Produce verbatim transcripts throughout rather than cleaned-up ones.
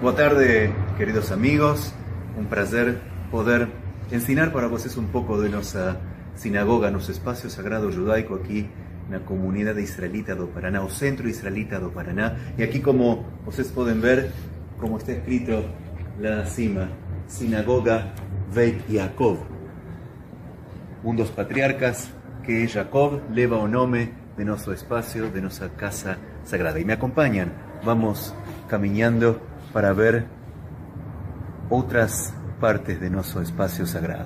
Boa tarde, queridos amigos. Um prazer poder ensinar para vocês um pouco de nossa sinagoga, nosso espaço sagrado judaico aqui na comunidade israelita do Paraná, o centro israelita do Paraná. E aqui, como vocês podem ver, como está escrito lá acima, Sinagoga Beit Yaakov. Um dos patriarcas, que é Jacob, leva o nome de nosso espaço, de nossa casa sagrada. E me acompanham, vamos caminhando para ver outras partes de nosso espaço sagrado.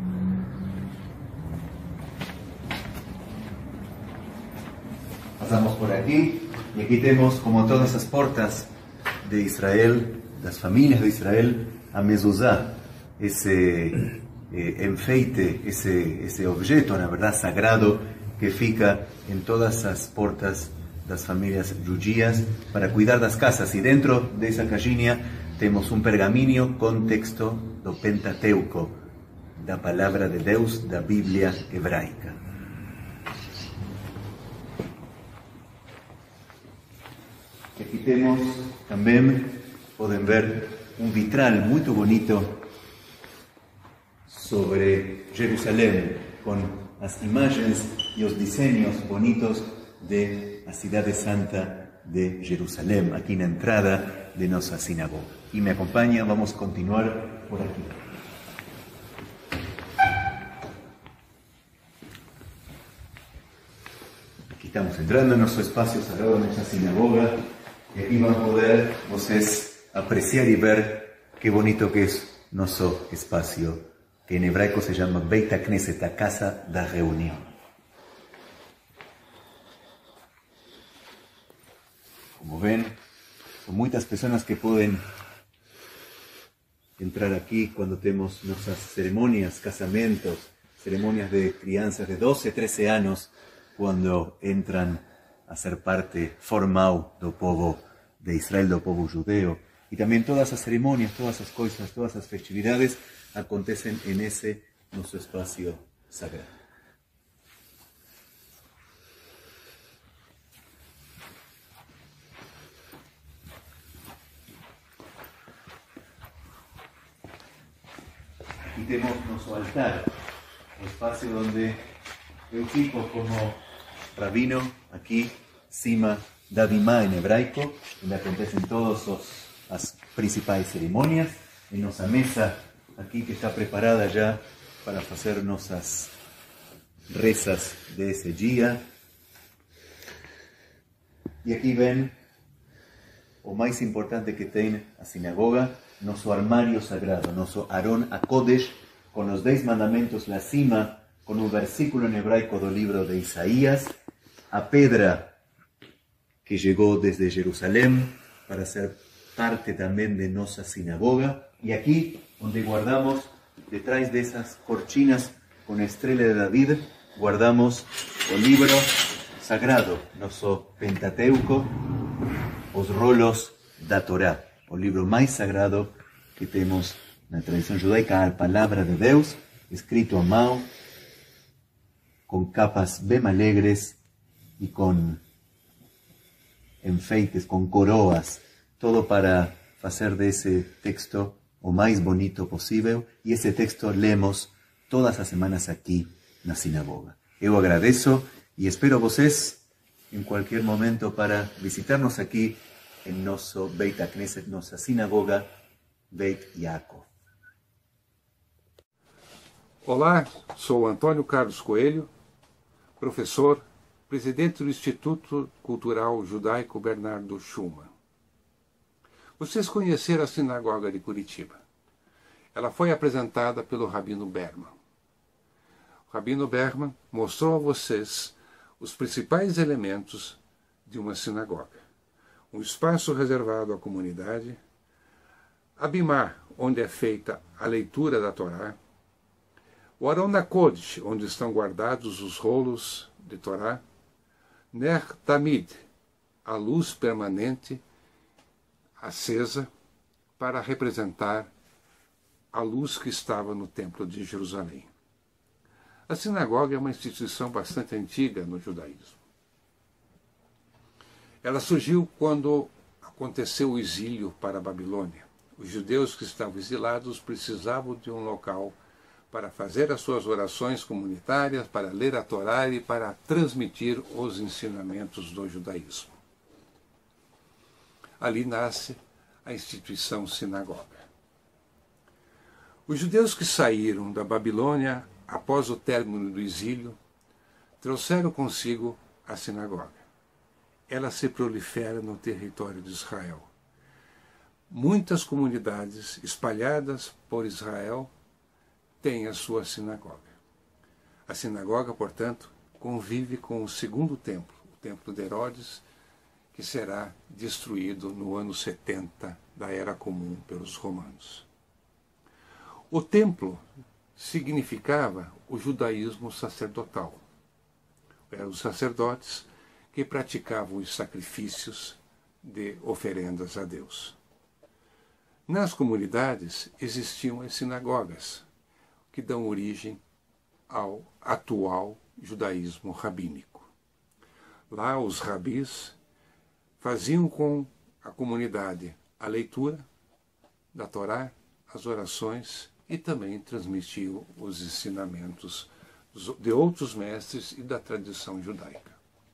Passamos por aqui e aqui temos, como todas as portas de Israel, das famílias de Israel, a mezuzá, esse eh, enfeite, esse, esse objeto, na verdade, sagrado, que fica em todas as portas das famílias judias para cuidar das casas. E dentro dessa caixinha temos um pergaminho com texto do Pentateuco, da palavra de Deus, da Bíblia hebraica. Aqui temos também, podem ver, um vitral muito bonito sobre Jerusalém, com as imagens e os desenhos bonitos de a cidade santa de Jerusalém, aqui na entrada de nossa sinagoga. E me acompanha, vamos continuar por aqui. Aqui estamos entrando em nosso espaço sagrado, nossa sinagoga, e aqui vão poder vocês apreciar e ver que bonito que é nosso espaço, que em hebraico se chama Beit HaKnesset, a casa da reunião. Como ven, son muchas personas que pueden entrar aquí cuando tenemos nuestras ceremonias, casamientos, ceremonias de crianzas de doce, trece años, cuando entran a ser parte formal del pueblo de Israel, del pueblo judeo. Y también todas esas ceremonias, todas esas cosas, todas esas festividades acontecen en ese nuestro espacio sagrado. Aquí tenemos nuestro altar, el espacio donde yo fico como rabino, aquí, cima da bimá en hebraico, donde acontecen todas las principales ceremonias, en nuestra mesa aquí que está preparada ya para hacer nuestras rezas de ese día. Y aquí ven o más importante que tiene la sinagoga, nuestro armario sagrado, nuestro Arón HaKodesh, con los diez mandamientos, la cima, con un versículo en hebraico del libro de Isaías, a pedra que llegó desde Jerusalén para ser parte también de nuestra sinagoga, y aquí donde guardamos, detrás de esas cortinas con estrella de David, guardamos el libro sagrado, nuestro Pentateuco, los rolos da Torá, el libro más sagrado que tenemos en la tradición judaica, la palabra de Dios, escrito a mano, con capas bem alegres y con enfeites, con coroas, todo para hacer de ese texto o más bonito posible, y ese texto leemos todas las semanas aquí en la sinagoga. Yo agradezco y espero vocês en cualquier momento para visitarnos aquí en nuestro Beit HaKnesset, nuestra sinagoga Beit Yaakov. Olá, sou Antônio Carlos Coelho, professor, presidente do Instituto Cultural Judaico Bernardo Schumann. Vocês conheceram a sinagoga de Curitiba. Ela foi apresentada pelo Rabino Berman. O Rabino Berman mostrou a vocês os principais elementos de uma sinagoga. Um espaço reservado à comunidade, a bimá, onde é feita a leitura da Torá, o Arón HaKodesh, onde estão guardados os rolos de Torá, Ner Tamid, a luz permanente acesa para representar a luz que estava no Templo de Jerusalém. A sinagoga é uma instituição bastante antiga no judaísmo. Ela surgiu quando aconteceu o exílio para a Babilônia. Os judeus que estavam exilados precisavam de um local para fazer as suas orações comunitárias, para ler a Torá e para transmitir os ensinamentos do judaísmo. Ali nasce a instituição sinagoga. Os judeus que saíram da Babilônia após o término do exílio trouxeram consigo a sinagoga. Ela se prolifera no território de Israel. Muitas comunidades espalhadas por Israel têm a sua sinagoga. A sinagoga, portanto, convive com o segundo templo, o templo de Herodes, que será destruído no ano setenta da Era Comum pelos romanos. O templo significava o judaísmo sacerdotal. Eram os sacerdotes que praticavam os sacrifícios de oferendas a Deus. Nas comunidades existiam as sinagogas, que dão origem ao atual judaísmo rabínico. Lá os rabis faziam com a comunidade a leitura da Torá, as orações e também transmitiam os ensinamentos de outros mestres e da tradição judaica.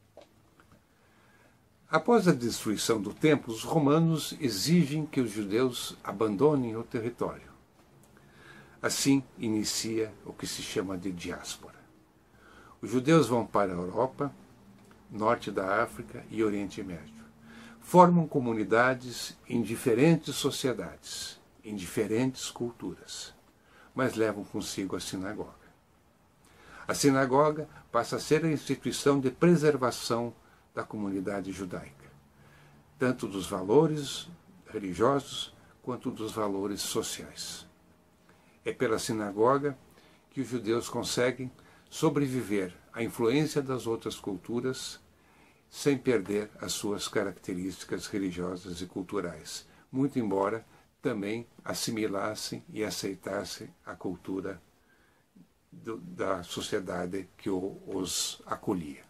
Após a destruição do templo, os romanos exigem que os judeus abandonem o território. Assim inicia o que se chama de diáspora. Os judeus vão para a Europa, norte da África e Oriente Médio. Formam comunidades em diferentes sociedades, em diferentes culturas, mas levam consigo a sinagoga. A sinagoga passa a ser a instituição de preservação da comunidade judaica, tanto dos valores religiosos quanto dos valores sociais. É pela sinagoga que os judeus conseguem sobreviver à influência das outras culturas sem perder as suas características religiosas e culturais, muito embora também assimilassem e aceitassem a cultura do, da sociedade que o, os acolhia.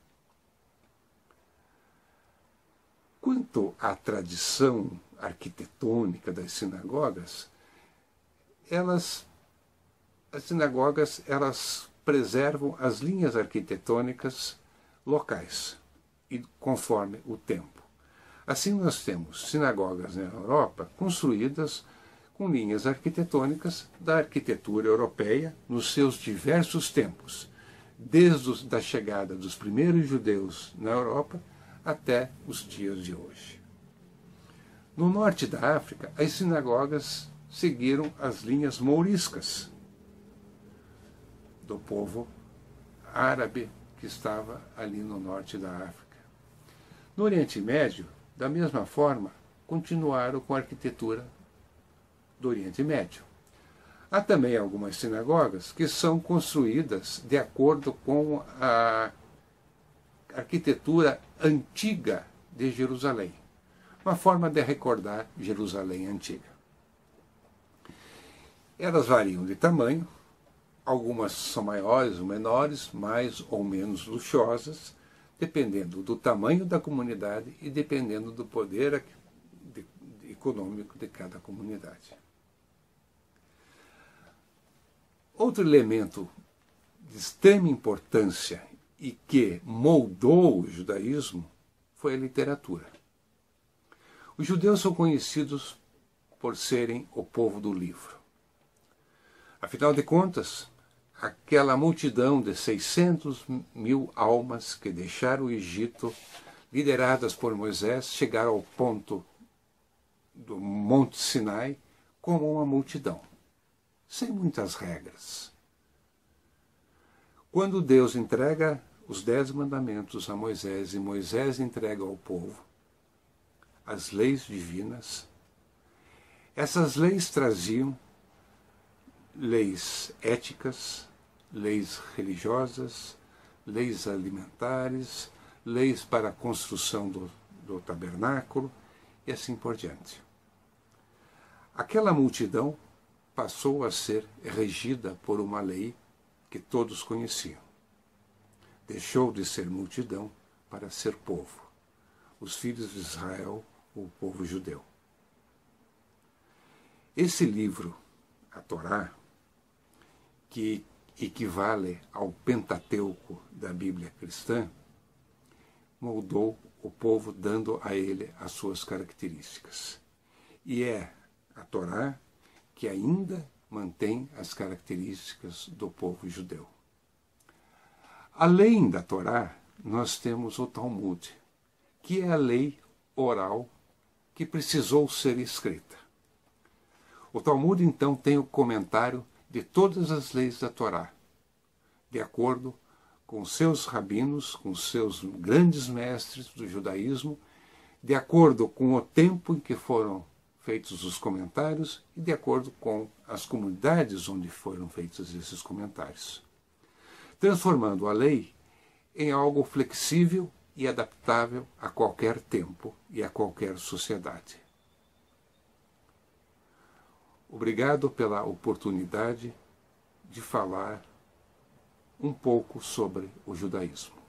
Quanto à tradição arquitetônica das sinagogas, elas, as sinagogas elas preservam as linhas arquitetônicas locais, e conforme o tempo. Assim nós temos sinagogas na Europa construídas com linhas arquitetônicas da arquitetura europeia nos seus diversos tempos, desde a chegada dos primeiros judeus na Europa até os dias de hoje. No norte da África, as sinagogas seguiram as linhas mouriscas do povo árabe que estava ali no norte da África. No Oriente Médio, da mesma forma, continuaram com a arquitetura do Oriente Médio. Há também algumas sinagogas que são construídas de acordo com a arquitetura antiga de Jerusalém, uma forma de recordar Jerusalém antiga. Elas variam de tamanho, algumas são maiores ou menores, mais ou menos luxuosas, dependendo do tamanho da comunidade e dependendo do poder de, de, econômico de cada comunidade. Outro elemento de extrema importância e que moldou o judaísmo foi a literatura. Os judeus são conhecidos por serem o povo do livro. Afinal de contas, aquela multidão de seiscentos mil almas que deixaram o Egito, lideradas por Moisés, chegaram ao ponto do Monte Sinai como uma multidão, sem muitas regras. Quando Deus entrega os dez mandamentos a Moisés e Moisés entrega ao povo as leis divinas, essas leis traziam leis éticas, leis religiosas, leis alimentares, leis para a construção do, do tabernáculo e assim por diante. Aquela multidão passou a ser regida por uma lei que todos conheciam. Deixou de ser multidão para ser povo. Os filhos de Israel o povo judeu. Esse livro, a Torá, que equivale ao Pentateuco da Bíblia cristã, moldou o povo dando a ele as suas características. E é a Torá que ainda mantém as características do povo judeu. Além da Torá, nós temos o Talmud, que é a lei oral que precisou ser escrita. O Talmud, então, tem o comentário de todas as leis da Torá, de acordo com seus rabinos, com seus grandes mestres do judaísmo, de acordo com o tempo em que foram feitos os comentários e de acordo com as comunidades onde foram feitos esses comentários, transformando a lei em algo flexível e adaptável a qualquer tempo e a qualquer sociedade. Obrigado pela oportunidade de falar um pouco sobre o judaísmo.